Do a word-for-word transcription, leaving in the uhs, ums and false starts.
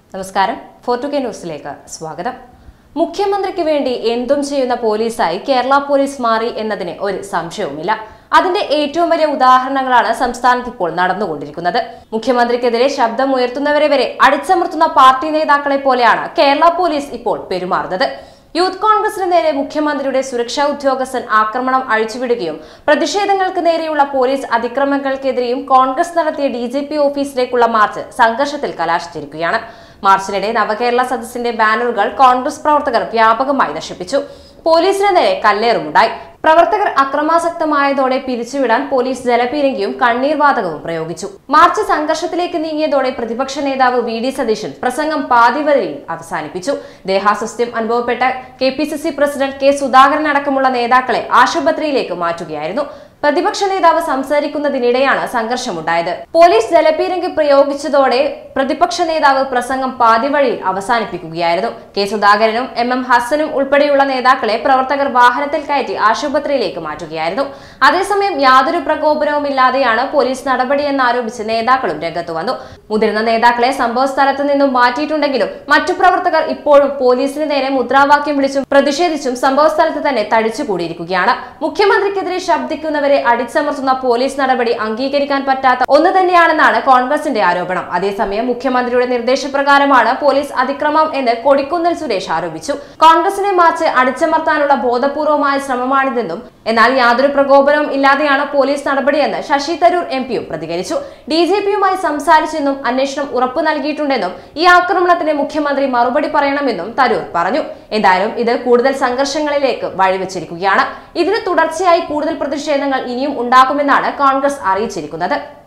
നമസ്കാരം four to K ന്യൂസിലേക്ക് സ്വാഗതം. മുഖ്യമന്ത്രിക്ക് വേണ്ടി എന്തും ചെയ്യുന്ന പോലീസായി കേരള പോലീസ് മാറി എന്നതിന് ഒരു സംശയവുമില്ല. അതിന്റെ ഏറ്റവും വലിയ ഉദാഹരണങ്ങളാണ് സംസ്ഥാനത്ത് ഇപ്പോൾ നടന്നുകൊണ്ടിരിക്കുന്നത്. മുഖ്യമന്ത്രിക്കെതിരെ ശബ്ദമുയർത്തുന്നവരെ വരെ അടിച്ചമർത്തുന്ന പാർട്ടി നേതാക്കളെ പോലെയാണ് കേരള പോലീസ് ഇപ്പോൾ പെരുമാറുന്നത്. യൂത്ത് കോൺഗ്രസിന് നേരെ മുഖ്യമന്ത്രിയുടെ സുരക്ഷാ ഉദ്യോഗസ്ഥൻ ആക്രമണം അഴിച്ചുവിടുകയും പ്രതിഷേധങ്ങൾക്ക് നേരെയുള്ള പോലീസ് അതിക്രമങ്ങൾക്കെതിരെയും കോൺഗ്രസ് നടത്തിയ ഡി ജി പി ഓഫീസിലേക്കുള്ള മാർച്ച് സംഘർഷത്തിൽ കലാശിച്ചിരിക്കുകയാണ്. മാർച്ചിനിടെ നവകേരള സദസ്സിന്റെ ബാനറുകൾ കോൺഗ്രസ് പ്രവർത്തകർ വ്യാപകമായി നശിപ്പിച്ചു. പോലീസിന് നേരെ കല്ലേറുമുണ്ടായി. പ്രവർത്തകർ അക്രമാസക്തമായതോടെ പിരിച്ചുവിടാൻ പോലീസ് ജലപീരങ്കിയും കണ്ണീർ വാതകവും പ്രയോഗിച്ചു. മാർച്ച് സംഘർഷത്തിലേക്ക് നീങ്ങിയതോടെ പ്രതിപക്ഷ നേതാവ് വി ഡി സതീശൻ പ്രസംഗം പാതിവഴിയിൽ അവസാനിപ്പിച്ചു. ദേഹാസ്വസ്ഥ്യം അനുഭവപ്പെട്ട K P C C president K Sudhakaran അടക്കമുള്ള നേതാക്കളെ ആശുപത്രിയിലേക്ക് മാറ്റുകയായിരുന്നു. പ്രതിപക്ഷ നേതാവ് സംസാരിക്കുന്നതിനിടെയാണ് സംഘർഷമുണ്ടായത്. പോലീസ് ജലപീരങ്കി പ്രയോഗിച്ചതോടെ പ്രതിപക്ഷ നേതാവ് പ്രസംഗം പാതിവഴിയിൽ അവസാനിപ്പിക്കുകയായിരുന്നു. കെ സുധാകരനും എം എം ഹസനും ഉൾപ്പെടെയുള്ള നേതാക്കളെ പ്രവർത്തകർ വാഹനത്തിൽ കയറ്റി ആശുപത്രിയിലേക്ക് മാറ്റുകയായിരുന്നു. അതേസമയം യാതൊരു പ്രകോപനവുമില്ലാതെയാണ് പോലീസ് നടപടിയെന്നാരോപിച്ച് നേതാക്കളും രംഗത്തു വന്നു. മുതിർന്ന നേതാക്കളെ സംഭവ സ്ഥലത്തു നിന്നും മാറ്റിയിട്ടുണ്ടെങ്കിലും മറ്റു പ്രവർത്തകർ ഇപ്പോഴും പോലീസിന് നേരെ മുദ്രാവാക്യം വിളിച്ചും പ്രതിഷേധിച്ചും സംഭവ സ്ഥലത്ത് തന്നെ തടിച്ചുകൂടിയിരിക്കുകയാണ്. മുഖ്യമന്ത്രിക്കെതിരെ ശബ്ദിക്കുന്നവരെ അടിച്ചമർത്തുന്ന പോലീസ് നടപടി അംഗീകരിക്കാൻ പറ്റാത്ത ഒന്ന് തന്നെയാണെന്നാണ് കോൺഗ്രസിന്റെ ആരോപണം. അതേസമയം മുഖ്യമന്ത്രിയുടെ നിർദ്ദേശപ്രകാരമാണ് പോലീസ് അതിക്രമം എന്ന് കൊടിക്കുന്നിൽ സുരേഷ് ആരോപിച്ചു. കോൺഗ്രസിനെ മാർച്ച് അടിച്ചമർത്താനുള്ള ബോധപൂർവമായ ശ്രമമാണിതെന്നും എന്നാൽ യാതൊരു പ്രകോപനവും ഇല്ലാതെയാണ് പോലീസ് നടപടിയെന്ന് ശശി തരൂർ എം പിയും പ്രതികരിച്ചു. ഡി ജി പിയുമായി സംസാരിച്ചെന്നും അന്വേഷണം ഉറപ്പു നൽകിയിട്ടുണ്ടെന്നും ഈ ആക്രമണത്തിന് മുഖ്യമന്ത്രി മറുപടി പറയണമെന്നും തരൂർ പറഞ്ഞു. എന്തായാലും ഇത് കൂടുതൽ സംഘർഷങ്ങളിലേക്ക് വഴിവെച്ചിരിക്കുകയാണ്. ഇതിന് തുടർച്ചയായി കൂടുതൽ പ്രതിഷേധങ്ങൾ ഇനിയും ഉണ്ടാകുമെന്നാണ് കോൺഗ്രസ് അറിയിച്ചിരിക്കുന്നത്.